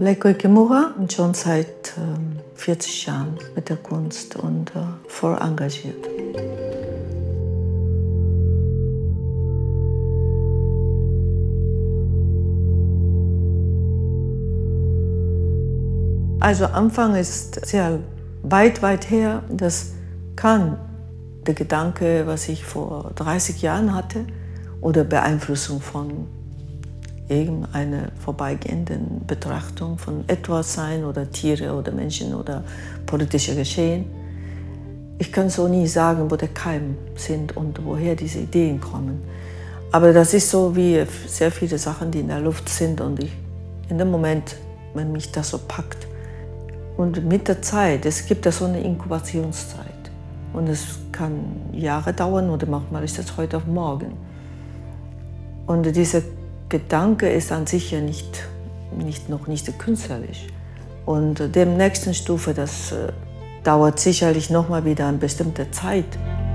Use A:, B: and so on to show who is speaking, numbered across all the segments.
A: Leiko Ikemura und schon seit 40 Jahren mit der Kunst und voll engagiert. Also Anfang ist sehr weit her. Das kann der Gedanke, was ich vor 30 Jahren hatte, oder Beeinflussung von irgendeiner vorbeigehenden Betrachtung von etwas sein oder Tiere oder Menschen oder politische Geschehen. Ich kann so nie sagen, wo der Keim sind und woher diese Ideen kommen. Aber das ist so wie sehr viele Sachen, die in der Luft sind und in dem Moment, wenn mich das so packt. Und mit der Zeit, es gibt ja so eine Inkubationszeit. Und es kann Jahre dauern oder manchmal ist das heute auf morgen. Und dieser Gedanke ist an sich ja noch nicht künstlerisch. Und der nächsten Stufe, das dauert sicherlich noch mal wieder eine bestimmte Zeit.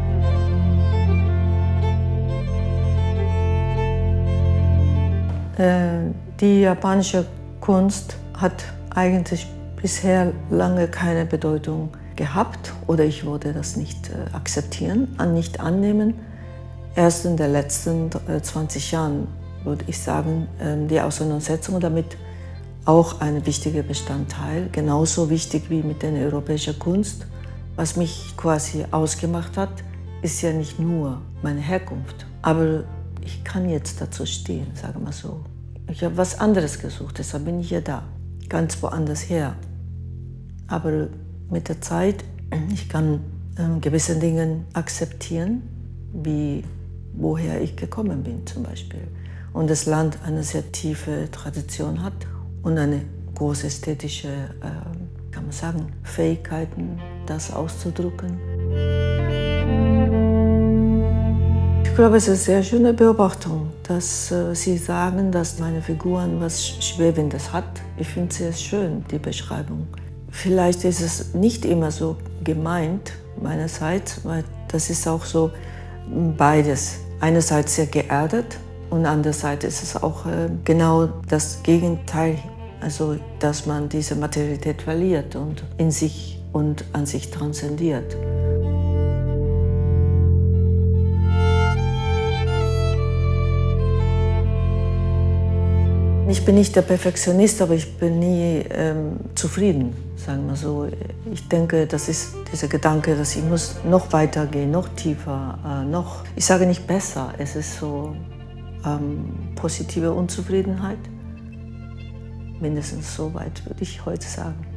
A: Die japanische Kunst hat eigentlich bisher lange keine Bedeutung gehabt oder ich würde das nicht akzeptieren, nicht annehmen. Erst in den letzten 20 Jahren würde ich sagen, die Auseinandersetzung damit auch ein wichtiger Bestandteil, genauso wichtig wie mit der europäischen Kunst. Was mich quasi ausgemacht hat, ist ja nicht nur meine Herkunft, aber ich kann jetzt dazu stehen, sagen wir mal so. Ich habe was anderes gesucht, deshalb bin ich ja da, ganz woanders her. Aber mit der Zeit, ich kann gewisse Dinge akzeptieren, wie woher ich gekommen bin zum Beispiel. Und das Land eine sehr tiefe Tradition hat und eine große ästhetische, kann man sagen, Fähigkeiten, das auszudrücken. Ich glaube, es ist eine sehr schöne Beobachtung, dass Sie sagen, dass meine Figuren was Schwebendes hat. Ich finde es sehr schön, die Beschreibung. Vielleicht ist es nicht immer so gemeint meinerseits, weil das ist auch so beides. Einerseits sehr geerdet und andererseits ist es auch genau das Gegenteil, also dass man diese Materialität verliert und in sich und an sich transzendiert. Ich bin nicht der Perfektionist, aber ich bin nie zufrieden, sagen wir so. Ich denke, das ist dieser Gedanke, dass ich muss noch weitergehen, noch tiefer, noch, ich sage nicht besser, es ist so positive Unzufriedenheit. Mindestens so weit würde ich heute sagen.